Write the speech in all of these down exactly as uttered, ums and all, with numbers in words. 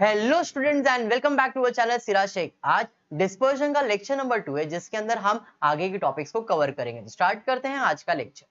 Hello students and welcome back to our channel Siraj Shaikh. आज dispersion का lecture number two है, जिसके अंदर हम आगे के टॉपिक्स को कवर करेंगे। तो स्टार्ट करते हैं आज का lecture.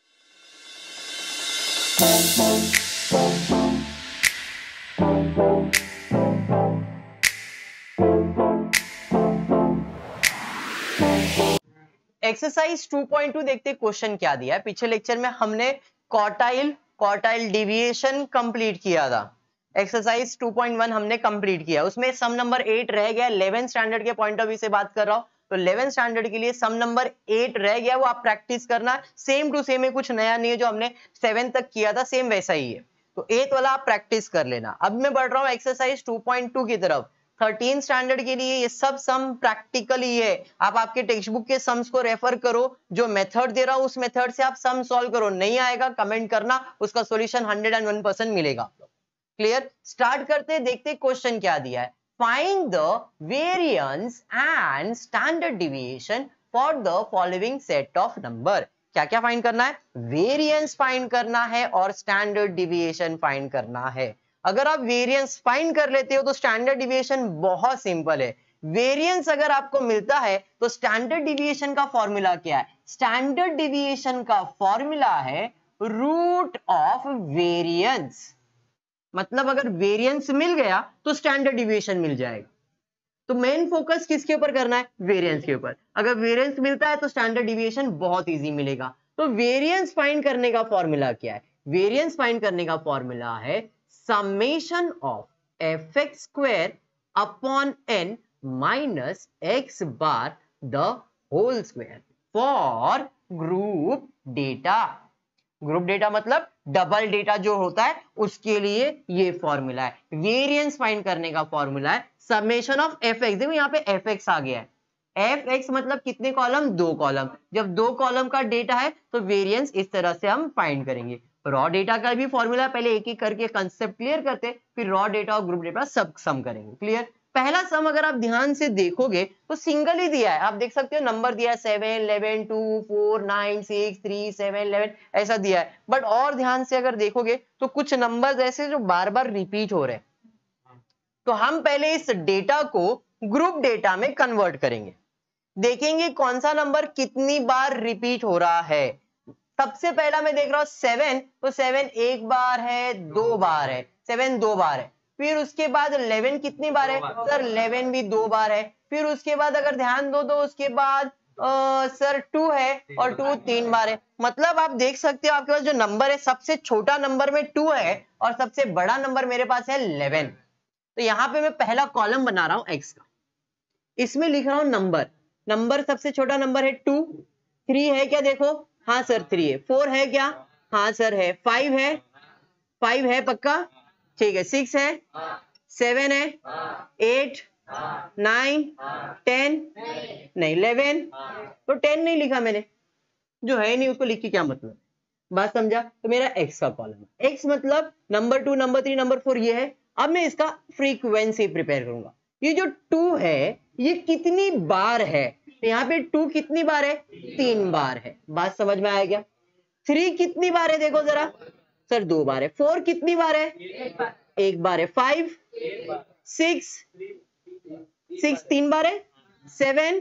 Exercise two point two देखते क्वेश्चन क्या दिया है। पिछले लेक्चर में हमने क्वार्टाइल क्वार्टाइल डिविएशन कंप्लीट किया था। एक्सरसाइज टू पॉइंट वन हमने कंप्लीट किया, उसमें सम नंबर एट रह गया। इलेवेंथ स्टैंडर्ड के पॉइंट ऑफ व्यू से बात कर रहा हूं, तो इलेवेंथ स्टैंडर्ड के लिए सम नंबर एट रह गया, वो आप प्रैक्टिस करना। सेम टू सेम है, कुछ नया नहीं है, जो हमने सेवन तक किया था सेम वैसा ही है। तो एट वाला आप प्रैक्टिस कर लेना। अब मैं बढ़ रहा हूँ एक्सरसाइज टू पॉइंट टू की तरफ। थर्टीन स्टैंडर्ड के लिए ये सब सम प्रैक्टिकल ही है। आप आपके टेक्स्ट बुक के सम्स को रेफर करो, जो मेथड दे रहा हूं उस मेथड से आप सम सॉल्व करो। नहीं आएगा कमेंट करना, उसका solution hundred and one percent मिलेगा। क्लियर? स्टार्ट करते हैं, देखते क्वेश्चन क्या दिया है। Find the variance and standard deviation for the following set of number. क्या क्या फाइंड करना है? वेरिएंस फाइंड करना है और स्टैंडर्ड डिविएशन फाइंड करना है। अगर आप वेरिएंस फाइंड कर लेते हो तो स्टैंडर्ड डिविएशन बहुत सिंपल है। वेरिएंस अगर आपको मिलता है तो स्टैंडर्ड डिविएशन का फॉर्मूला क्या है? स्टैंडर्ड डिविएशन का फॉर्मूला है रूट ऑफ वेरिएंस। मतलब अगर वेरिएंस मिल गया तो स्टैंडर्ड डिविएशन मिल जाएगा। तो मेन फोकस किसके ऊपर करना है? वेरिएंस के ऊपर। अगर वेरिएंस मिलता है तो स्टैंडर्ड डिविएशन बहुत इजी मिलेगा। तो वेरिएंस फाइंड करने का फॉर्मूला क्या है? वेरिएंस फाइंड करने का फॉर्मूला है summation of f x square upon n minus x bar the whole square for group data. Group data मतलब डबल डेटा जो होता है उसके लिए ये फॉर्मूला है। वेरिएंस फाइंड करने का फॉर्मूला है समेशन ऑफ एफ एक्स। देखो यहाँ पे एफ एक्स आ गया है। एफ एक्स मतलब कितने कॉलम? दो कॉलम। जब दो कॉलम का डेटा है तो वेरिएंस इस तरह से हम फाइंड करेंगे। रॉ डेटा का भी फॉर्मूला, पहले एक एक करके कंसेप्ट क्लियर करते, फिर रॉ डेटा और ग्रुप डेटा सब सम करेंगे। क्लियर? पहला सम अगर आप ध्यान से देखोगे तो सिंगल ही दिया है। आप देख सकते हो नंबर दिया है seven, eleven, two, four, nine, six, three, seven, eleven ऐसा दिया है। बट और ध्यान से अगर देखोगे तो कुछ नंबर्स ऐसे जो बार बार रिपीट हो रहे हैं। तो हम पहले इस डेटा को ग्रुप डेटा में कन्वर्ट करेंगे, देखेंगे कौन सा नंबर कितनी बार रिपीट हो रहा है। सबसे पहला मैं देख रहा हूं सेवन, तो सेवन एक बार है, दो बार है, सेवन दो बार है। फिर उसके बाद इलेवन कितनी बार है? सर इलेवन भी दो बार है। फिर उसके बाद अगर ध्यान दो तो उसके बाद आ, सर टू है और टू तीन बार है। मतलब आप देख सकते हो आपके पास जो नंबर है, सबसे छोटा नंबर में टू है और सबसे बड़ा नंबर मेरे पास है इलेवन। तो यहाँ पे मैं पहला कॉलम बना रहा हूं एक्स का, इसमें लिख रहा हूं नंबर। नंबर सबसे छोटा नंबर है टू। थ्री है क्या? देखो, हाँ सर थ्री है। फोर है क्या? हाँ सर है। फाइव है? फाइव है पक्का? ठीक है। सिक्स है? सेवन है? एट, नाइन, टेन नहीं, इलेवन। तो टेन नहीं लिखा मैंने, जो है नहीं उसको लिख के क्या मतलब? बात समझा? तो मेरा एक्स का कॉलम है। एक्स मतलब number two, number three, number four ये है। अब मैं इसका फ्रीक्वेंसी प्रिपेयर करूंगा। ये जो टू है ये कितनी बार है? तो यहाँ पे टू कितनी बार है? तीन बार है। बात समझ में आया क्या? थ्री कितनी बार है? देखो जरा, सर दो बार है। फोर कितनी बार है? एक बार है। फाइव, सिक्स, सिक्स तीन बार है। Seven,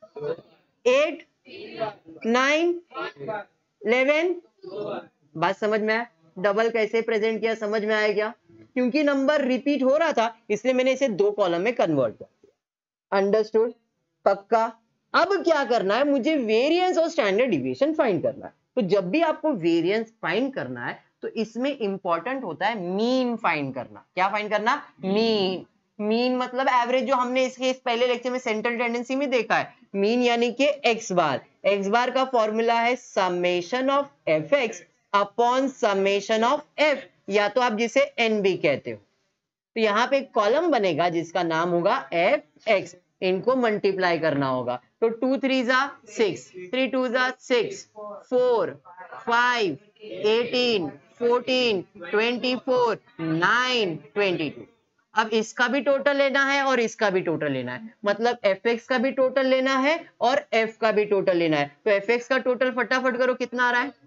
eight, nine, eleven. बात समझ में आया? डबल कैसे प्रेजेंट किया समझ में आया क्या? क्योंकि नंबर रिपीट हो रहा था इसलिए मैंने इसे दो कॉलम में कन्वर्ट कर दिया। अंडरस्टूड? पक्का? अब क्या करना है? मुझे वेरिएंस और स्टैंडर्ड डिविएशन फाइंड करना है। तो जब भी आपको वेरिएंस फाइंड करना है तो इसमें इंपॉर्टेंट होता है मीन फाइंड करना। क्या फाइंड करना? मीन। मीन मतलब एवरेज, जो हमने इसके इस पहले लेक्चर में सेंट्रल टेंडेंसी में देखा है। मीन यानी कि एक्स बार। एक्स बार का फॉर्मूला है summation of f x upon summation of f, या तो आप जिसे एन भी कहते हो। तो यहाँ पे एक कॉलम बनेगा जिसका नाम होगा एफ एक्स। इनको मल्टीप्लाई करना होगा। तो टू थ्री जा सिक्स, थ्री टू जा six, four, five, eighteen, fourteen, twenty four, nine, twenty two. अब इसका भी टोटल लेना है और इसका भी टोटल लेना है। मतलब एफ एक्स का भी टोटल लेना है और एफ का भी टोटल लेना है। तो एफ एक्स का टोटल फटाफट करो, कितना आ रहा है?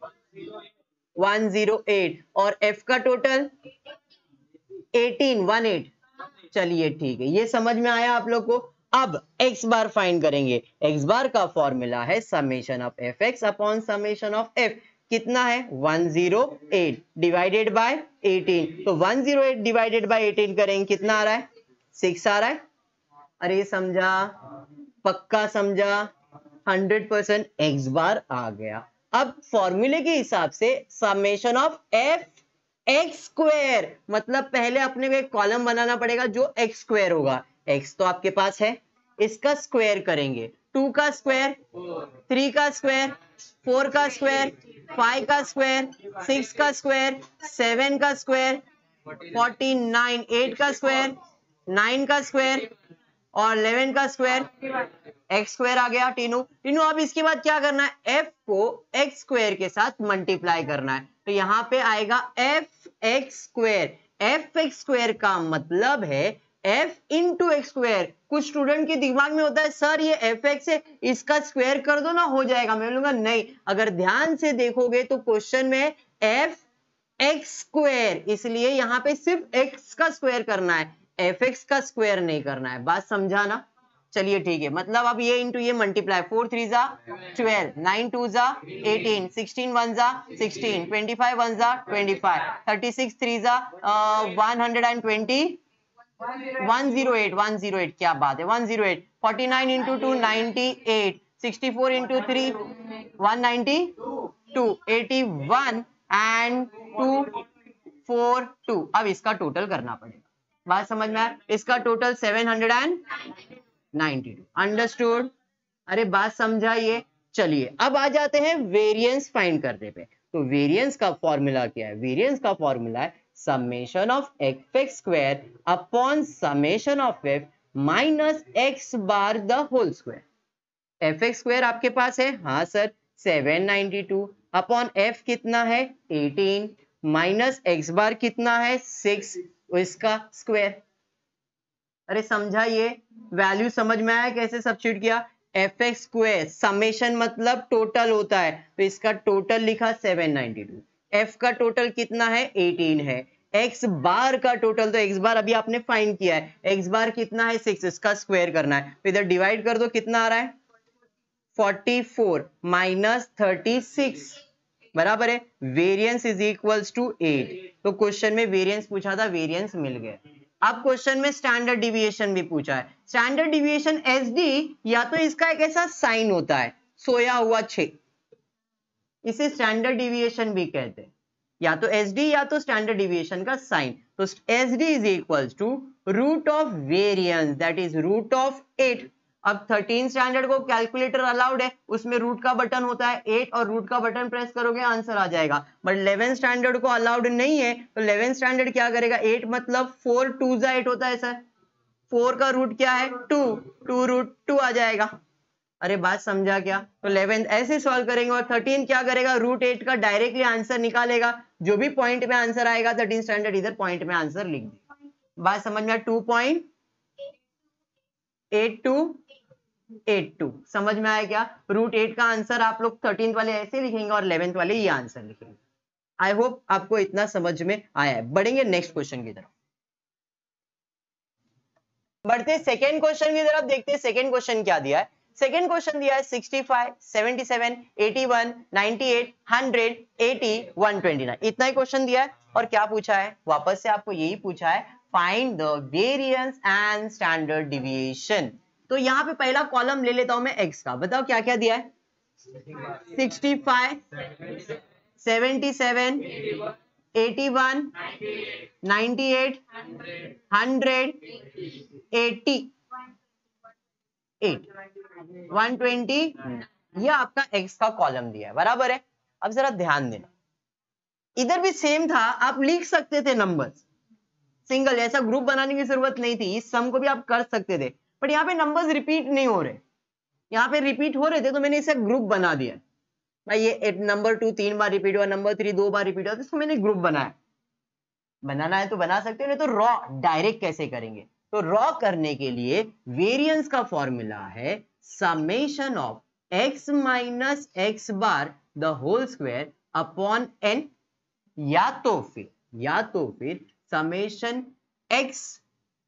One zero eight. और एफ का टोटल एटीन, वन एट। चलिए ठीक है, ये समझ में आया आप लोग को। अब x बार फाइंड करेंगे। x बार का फॉर्मूला है summation of f x upon summation of f। कितना है one zero eight divided by eighteen. तो one zero eight divided by eighteen करेंगे, कितना आ रहा है सिक्स आ रहा है। अरे समझा, पक्का समझा, हंड्रेड परसेंट x बार आ गया। अब फॉर्मूले के हिसाब से summation of f x square, मतलब पहले अपने को एक कॉलम बनाना पड़ेगा जो एक्स स्क्वायर होगा। x तो आपके पास है, इसका स्क्वायर करेंगे। टू का स्क्वायर, थ्री का स्क्वायर, फोर का स्क्वायर, फाइव का स्क्वायर, सिक्स का स्क्वायर, सेवन का स्क्वायर, फोर्टी नाइन, एट का स्क्वायर, नाइन का स्क्वायर और इलेवन का स्क्वायर, एक्स स्क्वायर आ गया। टीनू टीनू अब इसके बाद क्या करना है, f को एक्स स्क्वायर के साथ मल्टीप्लाई करना है। तो यहाँ पे आएगा f x square. F x square का मतलब है f इंटू एक्स स्क्वायर। कुछ स्टूडेंट के दिमाग में होता है सर ये एफ एक्स है, इसका स्क्वायर कर दो ना हो जाएगा। मैं बोलूंगा नहीं, अगर ध्यान से देखोगे तो क्वेश्चन में एफ एक्स स्क्वायर, इसलिए यहाँ पे सिर्फ x का स्क्वायर करना है, एफ एक्स का स्क्वायर नहीं करना है। बात समझा ना? चलिए ठीक है, मतलब अब ये इंटू ये मल्टीप्लाई, फोर थ्री जा ट्वेल्व, नाइन टू जा एटीन, सिक्सटीन वन जा सिक्सटीन, ट्वेंटी फाइव वन जा twenty five, thirty six three जा one hundred and twenty, one zero eight, one zero eight, क्या बात है, one zero eight, forty nine into two ninety eight, sixty four into three one ninety two, eighty one and two four two. अब इसका total करना पड़ेगा। बात समझ में आया? इसका total seven hundred and ninety two. Understood? अरे बात समझा ये? चलिए अब आ जाते हैं वेरिएंस फाइंड करने पे। तो वेरिएंस का फॉर्मूला क्या है? वेरिएंस का फॉर्मूला है summation of f x square upon summation of f minus x bar the whole square. F x square आपके पास है, हाँ sir, seven ninety two upon f कितना है एटीन, माइनस एक्स बार कितना है सिक्स, इसका स्क्वायर। अरे समझा ये? वैल्यू समझ में आया कैसे सब्स्टिट्यूट किया? एफ एक्स स्क्वायर समेशन मतलब टोटल होता है, तो इसका टोटल लिखा सेवन नाइंटी टू, f का टोटल कितना है एटीन है, x बार का टोटल, तो x बार अभी आपने फाइंड किया है, x बार कितना है सिक्स, इसका स्क्वायर करना है। तो इधर डिवाइड कर दो, कितना आ रहा है forty four minus thirty six बराबर है variance is equals to eight. तो क्वेश्चन में वेरिएंस पूछा था, वेरिएंस मिल गया। अब क्वेश्चन में स्टैंडर्ड डिविएशन भी पूछा है। स्टैंडर्ड डिविएशन एस डी, या तो इसका एक ऐसा साइन होता है सोया हुआ छह, इसे स्टैंडर्ड डिविएशन भी कहते हैं, या तो एस डी या तो स्टैंडर्ड डिविएशन का साइन। तो S D is equals to root of variance, that is root of eight. अब थर्टीन स्टैंडर्ड को कैलकुलेटर अलाउड है, उसमें रूट का बटन होता है एट, और रूट का बटन प्रेस करोगे आंसर आ जाएगा। बट इलेवन स्टैंडर्ड को अलाउड नहीं है, तो इलेवन स्टैंडर्ड क्या करेगा, एट मतलब फोर टू जा एट होता है सर, फोर का रूट क्या है टू, टू रूट टू आ जाएगा। अरे बात समझा क्या? तो इलेवन ऐसे सॉल्व करेंगे, और थर्टीन क्या करेगा, रूट एट का डायरेक्टली आंसर निकालेगा। जो भी पॉइंट में आंसर आएगा थर्टीन स्टैंडर्ड इधर पॉइंट में आंसर लिख देगा। बात समझ में? Two point eight two eight two समझ में आया क्या? रूट एट का आंसर आप लोग थर्टीन वाले ऐसे लिखेंगे और इलेवेंथ वाले ये आंसर लिखेंगे। आई होप आपको इतना समझ में आया है। बढ़ेंगे नेक्स्ट क्वेश्चन की तरफ, बढ़ते सेकेंड क्वेश्चन की तरफ, देखते हैं सेकेंड क्वेश्चन क्या दिया है। सेकेंड क्वेश्चन दिया है sixty five, seventy seven, eighty one, ninety eight, hundred, eighty, one twenty nine, इतना ही क्वेश्चन दिया है। और क्या पूछा है? वापस से आपको यही पूछा है, find the variance and standard deviation. तो यहाँ पे पहला कॉलम ले लेता हूं मैं x का, बताओ क्या क्या दिया है? Sixty five, seventy seven, eighty one, ninety eight, hundred, eighty eight, one twenty, ये आपका x का कॉलम दिया है, बराबर है। अब जरा ध्यान देना, इधर भी सेम था, आप लिख सकते थे नंबर्स सिंगल, ऐसा ग्रुप बनाने की जरूरत नहीं थी, इस सम को भी आप कर सकते थे। बट यहाँ पे नंबर्स रिपीट नहीं हो रहे, यहाँ पे रिपीट हो रहे थे तो मैंने इसे ग्रुप बना दिया भाई। ये नंबर टू तीन बार रिपीट हुआ, नंबर थ्री दो बार रिपीट हुआ, तो इसको मैंने ग्रुप बनाया। बनाना है तो बना सकते हो, नहीं तो रॉ डायरेक्ट कैसे करेंगे? तो रॉ करने के लिए वेरिएंस का फॉर्मूला है summation of x minus x bar the whole square upon n, या तो फिर या तो फिर summation x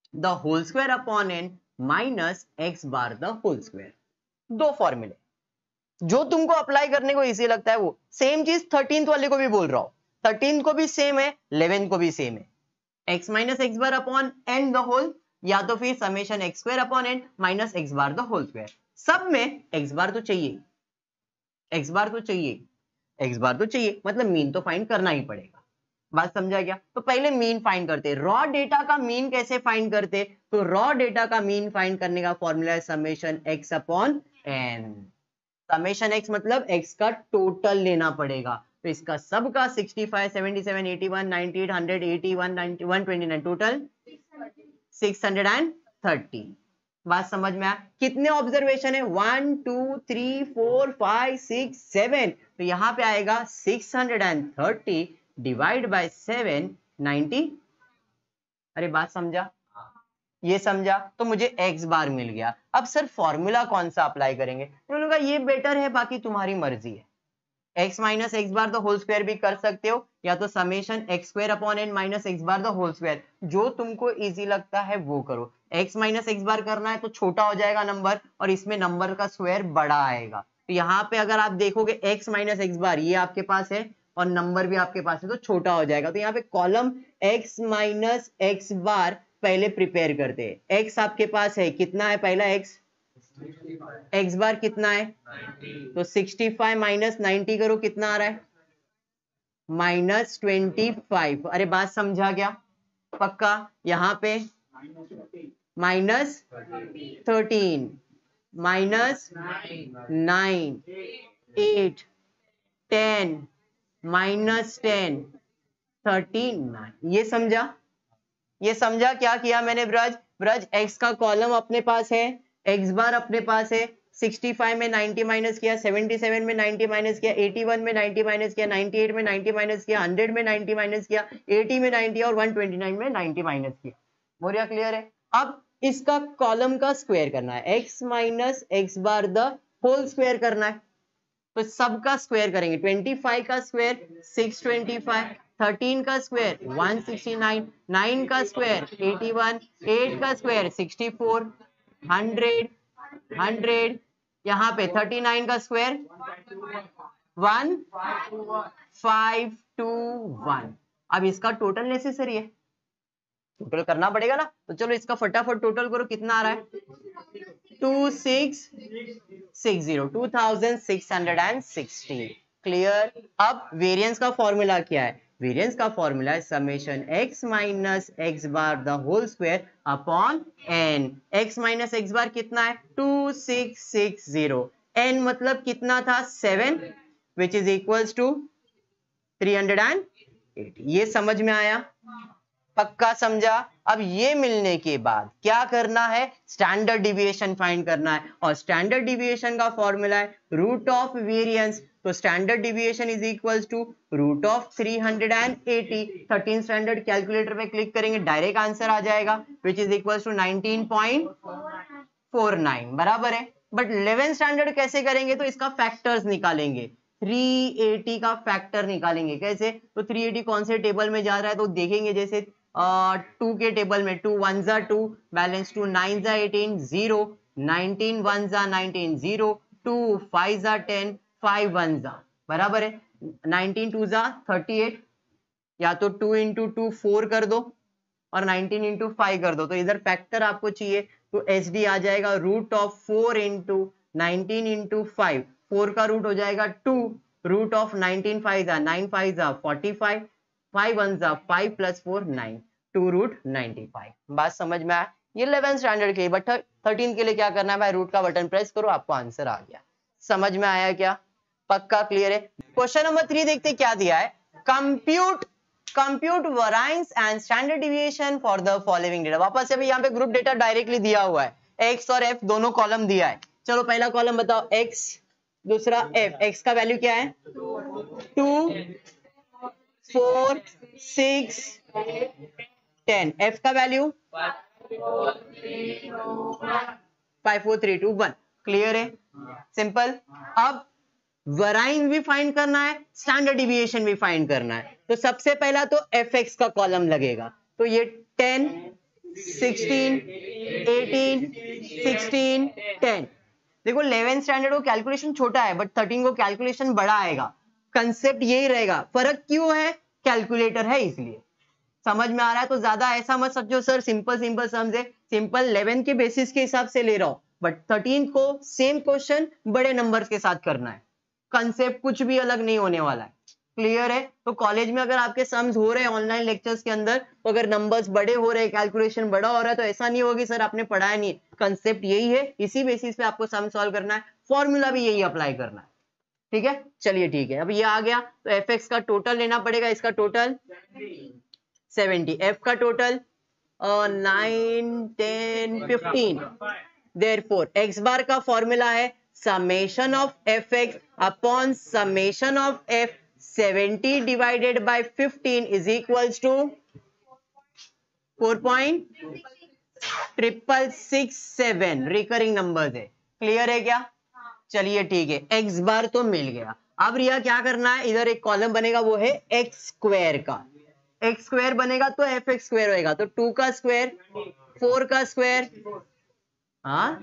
the whole square upon n minus x bar the whole square. दो फॉर्मूले जो तुमको अप्लाई करने को इजी लगता है वो सेम चीज थर्टींथ वाले को भी बोल रहा हूं, थर्टीन को भी सेम है, इलेवेंथ को भी सेम है। X minus x bar upon n the whole, या तो फिर summation x square upon n minus x bar the whole square. सब में एक्स बार तो चाहिए, एक्स बार तो चाहिए, एक्स बार तो चाहिए, मतलब मीन तो फाइंड करना ही पड़ेगा। बात समझा क्या? तो पहले मीन फाइंड करते। रॉ डेटा का मीन कैसे फाइंड करते? तो रॉ डेटा का मीन फाइंड करने का फॉर्मूला है summation x upon n. Summation x मतलब एक्स का टोटल लेना पड़ेगा, तो इसका सब का sixty five, seventy seven, eighty one, ninety eight, hundred, eighty one, ninety, one twenty nine, total six hundred thirty. बात समझ में आया? कितने ऑब्जर्वेशन है? One two three four five six seven, तो यहां पे आएगा six hundred thirty divide by seven, ninety. अरे बात समझा? ये समझा? तो मुझे एक्स बार मिल गया। अब सर फॉर्मूला कौन सा अप्लाई करेंगे? तो उन्होंने कहा ये बेटर है, बाकी तुम्हारी मर्जी है। X minus x bar the whole square भी कर सकते हो, या तो summation x square upon n minus x bar the whole square, जो तुमको इजी लगता है वो करो। एक्स माइनस एक्स बार करना है तो छोटा हो जाएगा नंबर, और इसमें नंबर का स्क्वायर बड़ा आएगा। तो यहाँ पे अगर आप देखोगे एक्स माइनस एक्स बार ये आपके पास है और नंबर भी आपके पास है, तो छोटा हो जाएगा। तो यहाँ पे column x minus x bar पहले प्रिपेयर करते हैं। एक्स आपके पास है, कितना है पहला एक्स? एक्स बार कितना है? तो सिक्सटी फाइव माइनस नाइंटी करो, कितना आ रहा है? Minus twenty five. अरे बात समझा क्या? पक्का? यहां पे minus thirteen, minus nine, eight, ten, minus ten, thirteen, nine. ये समझा? ये समझा क्या किया मैंने ब्रज? ब्रज एक्स का कॉलम अपने पास है, एक्स बार अपने पास है, सिक्सटी फाइव में नाइंटी माइनस किया, सेवेंटी सेवन में नाइंटी माइनस किया, एटी वन में नाइंटी माइनस किया, नाइंटी एट में नाइंटी माइनस किया, हंड्रेड में नाइंटी माइनस किया, एटी में नाइंटी और वन ट्वेंटी नाइन में नाइंटी माइनस किया। बोलिए क्लियर है? अब इसका कॉलम का स्क्वायर करना है, x minus x bar the whole square करना है, तो सबका स्क्वायर करेंगे। ट्वेंटी फाइव का स्क्वायर सिक्स ट्वेंटी फाइव, थर्टीन का square one sixty nine, nine का स्क्वायर एटी वन, एट का square sixty four, hundred, hundred, यहाँ पे थर्टी नाइन का square one five two one. अब इसका टोटल नेसेसरी है, टोटल करना पड़ेगा ना, तो चलो इसका फटाफट टोटल करो, कितना आ रहा है? Two six six zero, two thousand six hundred and sixty. Clear? अब वेरिएंस का फॉर्मूला क्या है? वेरिएंस का फॉर्मूला है summation x minus x bar the whole square upon n. X minus x bar कितना है? Two six six zero. N मतलब कितना था? Seven, which is equals to three hundred eighty. ये समझ में आया? पक्का समझा? अब ये मिलने के बाद क्या करना है? स्टैंडर्ड डिविएशन फाइंड करना है, और स्टैंडर्ड डिविएशन का फॉर्मूला है रूट ऑफ वेरिएंस। तो standard deviation is equals to root of three hundred eighty. Thirteen standard calculator पे क्लिक करेंगे, डायरेक्ट आंसर आ जाएगा, which is equals to nineteen point four nine. बराबर है? बट इलेवेंथ स्टैंडर्ड कैसे करेंगे? तो इसका फैक्टर्स निकालेंगे, थ्री एटी का फैक्टर निकालेंगे। कैसे? तो थ्री एटी कौन से टेबल में जा रहा है तो देखेंगे, जैसे टू uh, के टेबल में टू वन जा टू, बैलेंस टू नाइन जा एटीन, जीरो, नाइनटीन वन जा नाइनटीन, जीरो, टू फाइव जा टेन, फाइव वन जा, बराबर है? नाइनटीन टू जा थर्टी एट, या तो टू इंटू टू फोर कर दो और नाइनटीन इंटू फाइव कर दो, तो इधर फैक्टर आपको चाहिए, तो एच डी आ जाएगा root of four into nineteen into five. Four का रूट हो जाएगा two, root of nineteen five जा नाइन, फाइव जा फोर्टी फाइव, फाइव वन जा five plus four nine, two root ninety five. बात समझ में आया? ये इलेवेंथ स्टैंडर्ड के, बट थर्टीन के लिए क्या करना है भाई? रूट का बटन प्रेस करो, आपको आंसर आ गया। समझ में आया क्या? पक्का क्लियर है? क्वेश्चन नंबर थ्री देखते क्या दिया है। Compute compute variance and standard deviation for the following data. वापस से भी यहाँ पे ग्रुप डेटा डायरेक्टली दिया हुआ है, एक्स और एफ दोनों कॉलम दिया है। चलो पहला कॉलम बताओ एक्स, दूसरा एफ। एक्स का वैल्यू क्या है? Two, four, six, ten. F का value five four three two one. Clear है? सिंपल। अब वेरिएंस भी फाइंड करना है, स्टैंडर्ड डिविएशन भी फाइंड करना है। तो सबसे पहला तो एफ एक्स का कॉलम लगेगा, तो ये ten, sixteen, eighteen, sixteen, ten. देखो इलेवेंथ स्टैंडर्ड को कैलकुलेशन छोटा है बट थर्टीन को कैलकुलेशन बड़ा आएगा। कंसेप्ट यही रहेगा, फर्क क्यों है? कैलकुलेटर है इसलिए। समझ में आ रहा है? तो ज्यादा ऐसा मत समझो सर सिंपल सिंपल सम्स है, सिंपल इलेवन के बेसिस के हिसाब से ले रहा हूं बट थर्टीन को सेम क्वेश्चन बड़े नंबर्स के साथ करना है। कंसेप्ट कुछ भी अलग नहीं होने वाला है। क्लियर है? तो कॉलेज में अगर आपके सम्स हो रहे हैं ऑनलाइन लेक्चर्स के अंदर, तो अगर नंबर्स बड़े हो रहे हैं, कैलकुलेशन बड़ा हो रहा है, तो ऐसा नहीं होगी सर आपने पढ़ाया नहीं। कंसेप्ट यही है, इसी बेसिस पे आपको सम सॉल्व करना है, फॉर्मूला भी यही अप्लाई करना है। ठीक है, चलिए ठीक है। अब ये आ गया तो एफ एक्स का टोटल लेना पड़ेगा, इसका टोटल सेवेंटी, एफ का total nine, ten, fifteen. Therefore x bar का फॉर्मूला है summation of f x upon summation of f seventy divided by fifteen is equals to four point triple six seven. Recurring numbers है। Clear है क्या? चलिए ठीक है, x बार तो मिल गया। अब रिया क्या करना है, इधर एक कॉलम बनेगा वो है एक्स स्क्वायर का। एक्स स्क्वायर बनेगा तो एफ एक्स स्क्वायर होएगा, तो टू का स्क्वायर, फोर का स्क्वायर, हाँ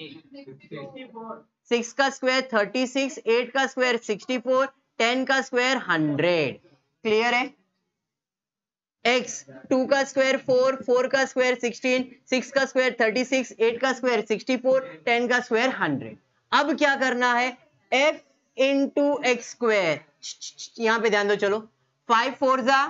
सिक्स का स्क्वायर थर्टी सिक्स, एट का स्क्वायर सिक्सटी फोर, टेन का स्क्वायर हंड्रेड। क्लियर है? x टू का स्क्वायर फोर, फोर का स्क्वायर सिक्सटीन, सिक्स का स्क्वायर थर्टी सिक्स, एट का स्क्वायर सिक्सटी फोर, टेन का स्क्वायर हंड्रेड। अब क्या करना है, f इंटू एक्स स्क्वायर, यहां पे ध्यान दो, चलो फाइव फोर जा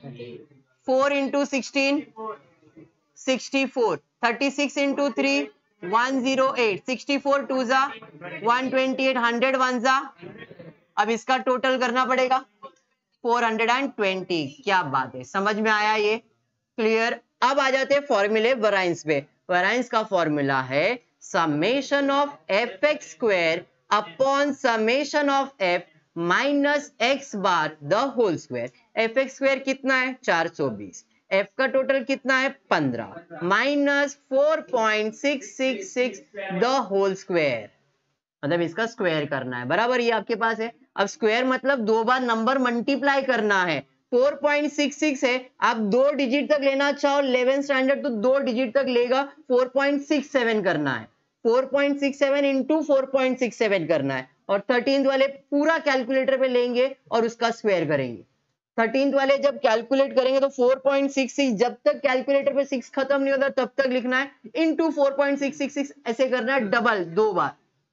four into sixteen, sixty four, thirty six into three, one zero eight, sixty four two जा one twenty eight, hundred one जा। अब इसका टोटल करना पड़ेगा फोर हंड्रेड ट्वेंटी। क्या बात है, समझ में आया ये? क्लियर? अब आ जाते हैं फॉर्मूले वेरिएंस पे। वेरिएंस का फॉर्मूला है summation of f x square upon summation of f minus x bar the whole square. F x square कितना है, चार सौ बीस, एफ का टोटल कितना है, पंद्रह, minus four point six six six the whole square, मतलब इसका स्क्वायर करना है। बराबर, ये आपके पास है। अब स्क्वायर मतलब दो बार नंबर मल्टीप्लाई करना है। फोर पॉइंट सिक्स सिक्स है, आप दो डिजिट तक लेना चाहो इलेवेंथ स्टैंडर्ड तो दो डिजिट तक लेगा, फोर पॉइंट सिक्स सेवन करना है। Four point six seven into four point six seven करना है, और थर्टीन वाले पूरा कैलकुलेटर पे लेंगे और उसका स्क्वायर करेंगे। थर्टीन वाले जब कैलकुलेट करेंगे तो फोर पॉइंट सिक्स सिक्स, जब तक कैलकुलेटर पे सिक्स खत्म नहीं होता तब तक लिखना है, into four point six six six ऐसे करना है, डबल दो बार।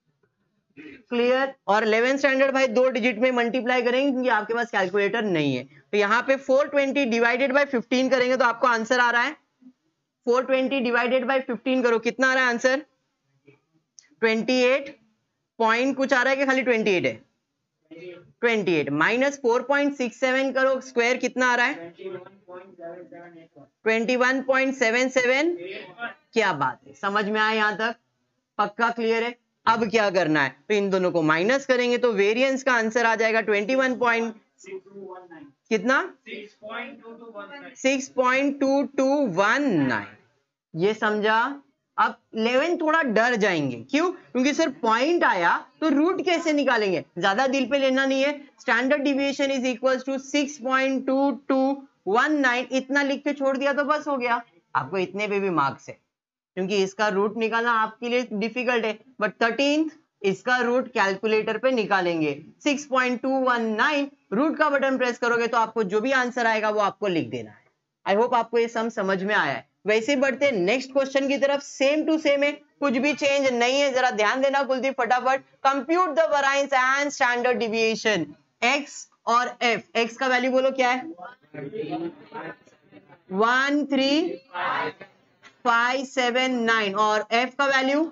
क्लियर? और इलेवेंथ स्टैंडर्ड भाई दो डिजिट में मल्टीप्लाई करेंगे क्योंकि आपके पास कैलकुलेटर नहीं है। तो यहाँ पे four twenty divided by fifteen करेंगे तो आपको आंसर आ रहा है, four twenty divided by fifteen करो, कितना आ रहा है आंसर, ट्वेंटी एट पॉइंट कुछ आ रहा है कि खाली ट्वेंटी एट है, twenty eight minus four point six seven करो, स्क्वायर कितना आ रहा है, twenty one point seven seven. क्या बात है, समझ में आया यहां तक? पक्का क्लियर है? अब क्या करना है, तो इन दोनों को माइनस करेंगे तो वेरिएंस का आंसर आ जाएगा ट्वेंटी वन पॉइंट कितना, six point two two one nine. ये समझा? अब इलेवन थोड़ा डर जाएंगे, क्यों? क्योंकि सर पॉइंट आया तो रूट कैसे निकालेंगे, ज्यादा दिल पे लेना नहीं है। Standard deviation is equal to six point two two one nine, इतना लिख के छोड़ दिया तो बस हो गया। आपको इतने पे भी मार्क्स है, क्योंकि इसका रूट निकालना आपके लिए डिफिकल्ट है, बट थर्टीन इसका रूट कैलकुलेटर पे निकालेंगे। Six point two one nine, root का बटन प्रेस करोगे तो आपको जो भी आंसर आएगा वो आपको लिख देना है। आई होप आपको ये सम समझ में आया है। वैसे बढ़ते नेक्स्ट क्वेश्चन की तरफ, सेम टू सेम है, कुछ भी चेंज नहीं है। जरा ध्यान देना कुलदीप, फटाफट compute the variance and standard deviation x और f। x का वैल्यू बोलो क्या है, one three five seven nine, और f का value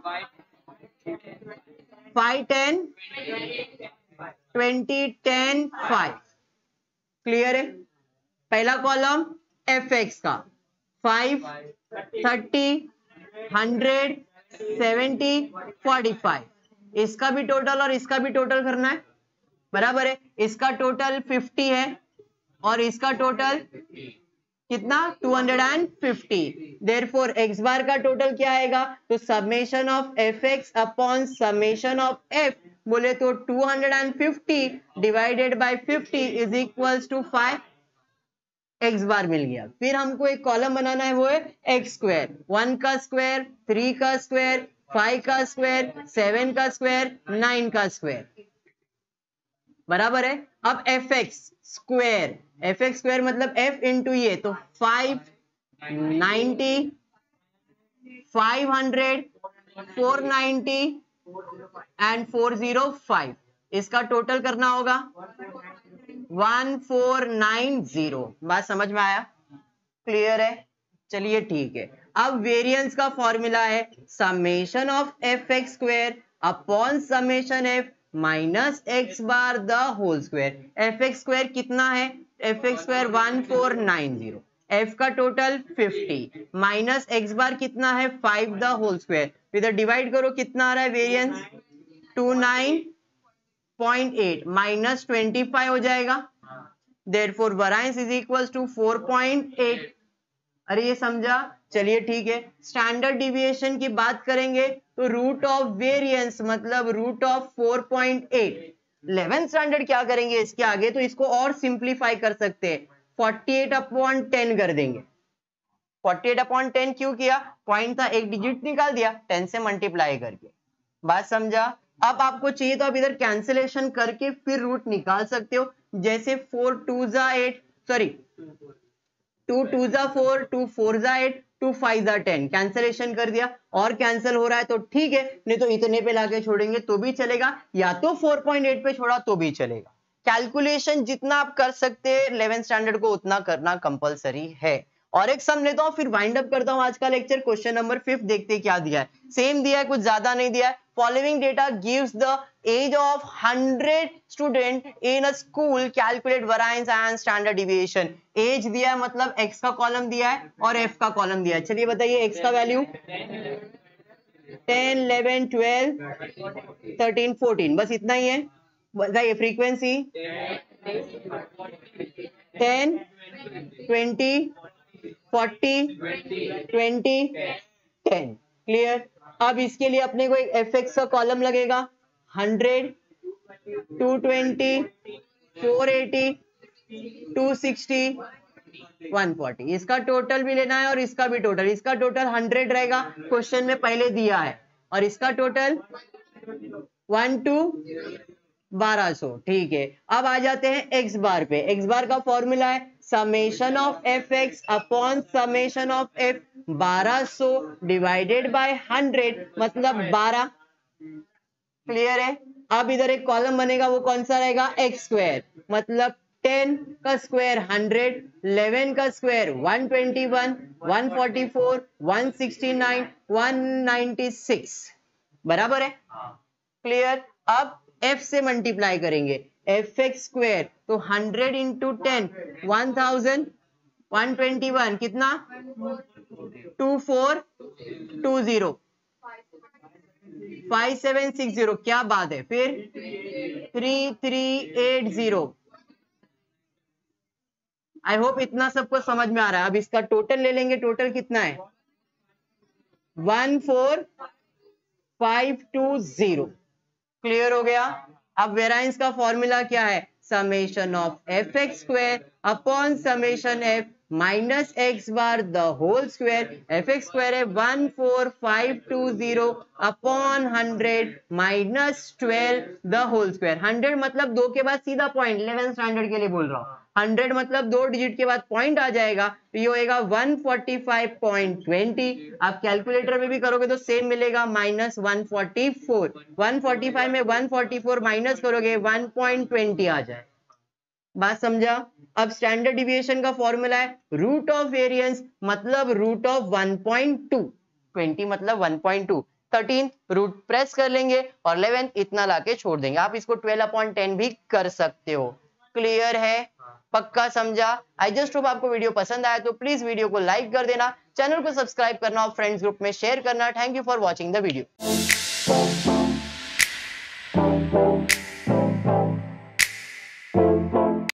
five ten twenty ten five. Clear है? पहला कॉलम एफ एक्स का five, thirty, hundred, seventy, forty five, इसका भी टोटल और इसका भी टोटल करना है। बराबर है, इसका टोटल फिफ्टी है और इसका टोटल कितना, two hundred fifty. Therefore x bar का टोटल क्या आएगा, तो summation of f x upon summation of f, बोले तो two hundred fifty divided by fifty is equals to five. X bar मिल गया। फिर हमको एक कॉलम बनाना है, वो है एक्स स्क्वायर, वन का स्क्वायर, थ्री का स्क्वायर, फाइव का स्क्वायर, सेवन का स्क्वायर, नाइन का स्क्वायर, बराबर है। अब f x square, f x square मतलब एफ इंटू ये, तो five ninety, five hundred, four ninety and four zero five, इसका टोटल करना होगा वन फोर नाइन जीरो। बात समझ में आया? क्लियर है? चलिए ठीक है। अब वेरिएंस का फॉर्मूला है summation of f x square upon summation f minus x bar the whole square. F x square कितना है? F x square one four nine zero, f का total fifty, minus x bar कितना है? Five the whole square. इधर divide करो, कितना आ रहा है variance? Two nine point eight minus twenty five हो जाएगा, therefore variance is equals to four point eight. अरे ये समझा? चलिए ठीक है। स्टैंडर्ड डिविएशन की बात करेंगे तो रूट ऑफ वेरिएंस मतलब root of four point eight. Eleventh standard क्या करेंगे इसके आगे? तो इसको और सिंप्लीफाई कर सकते हैं, फोर्टी एट अपॉन टेन कर देंगे। फोर्टी एट अपॉन टेन क्यों किया? पॉइंट था, एक डिजिट निकाल दिया टेन से मल्टीप्लाई करके। बात समझा? अब आपको चाहिए तो आप इधर कैंसिलेशन करके फिर रूट निकाल सकते हो, जैसे फोर टू जा एट, सॉरी टू टू जा फोर, टू फोर जा एट, टू फाइव जा टेन, कैंसिलेशन कर दिया और कैंसिल हो रहा है तो ठीक है, नहीं तो इतने पे लाके छोड़ेंगे तो भी चलेगा, या तो फोर पॉइंट एट पे छोड़ा तो भी चलेगा। कैलकुलेशन जितना आप कर सकते हैं इलेवेंथ स्टैंडर्ड को उतना करना कंपलसरी है। और एक सम लेता हूं फिर वाइंड अप करता हूं आज का लेक्चर। क्वेश्चन नंबर फिफ्थ देखते हैं क्या दिया है। सेम दिया है, कुछ ज्यादा नहीं दिया है। Following data gives the age of hundred student in a school, calculate variance and standard deviation. Age दिया है मतलब एक्स का कॉलम दिया है और एफ का कॉलम दिया है। चलिए बताइए एक्स का value ten, eleven, twelve, thirteen, fourteen, बस इतना ही है। बताइए frequency ten, twenty, forty, twenty, ten. Clear? अब इसके लिए अपने को एक एफ एक्स का कॉलम लगेगा, hundred, two twenty, four eighty, two sixty, one forty. इसका टोटल भी लेना है और इसका भी टोटल। इसका टोटल हंड्रेड रहेगा, क्वेश्चन में पहले दिया है, और इसका टोटल वन टू बारह सौ। ठीक है, अब आ जाते हैं एक्स बार पे। एक्स बार का फॉर्मूला है summation of f x upon summation of f, बारह सौ डिवाइडेड बाय हंड्रेड मतलब बारह। क्लियर है? अब इधर एक कॉलम बनेगा, वो कौन सा रहेगा? एक्स स्क्वायर मतलब टेन का स्क्वायर हंड्रेड, इलेवन का square one twenty one, one forty four, one sixty nine, one ninety six, बराबर है? क्लियर? अब f से मल्टीप्लाई करेंगे, एफ एक्स स्क्वायर तो hundred into ten, one thousand, one twenty one कितना? Two four two zero, five seven six zero, क्या बात है। फिर three three eight zero. I hope इतना सबको समझ में आ रहा है। अब इसका टोटल ले लेंगे, टोटल कितना है? One four five two zero. Clear हो गया? अब वेरिएंस का फॉर्मूला क्या है? Summation of f x square upon summation f minus x bar the whole square. F x square है one four five two zero upon hundred minus twelve the whole square. Hundred मतलब दो के बाद सीधा point, eleventh standard के लिए बोल रहा हूँ। हंड्रेड मतलब दो डिजिट के बाद पॉइंट आ जाएगा, तो ये होएगा one forty five point twenty. आप कैलकुलेटर में भी करोगे तो सेम मिलेगा, minus one forty four. One forty five में वन फोर्टी फोर माइनस करोगे वन पॉइंट ट्वेंटी आ जाए। बात समझा? अब स्टैंडर्ड डिविएशन का फॉर्मूला है रूट ऑफ वेरिएंस मतलब root of one point two, twenty मतलब one point two, thirteen root press कर लेंगे और इलेवन इतना लाके छोड़ देंगे। आप इसको ट्वेल्व अपॉन टेन भी कर सकते हो। क्लियर है? पक्का समझा? आई जस्ट होप आपको वीडियो पसंद आया तो प्लीज वीडियो को लाइक कर देना, चैनल को सब्सक्राइब करना और फ्रेंड्स ग्रुप में शेयर करना। Thank you for watching the video.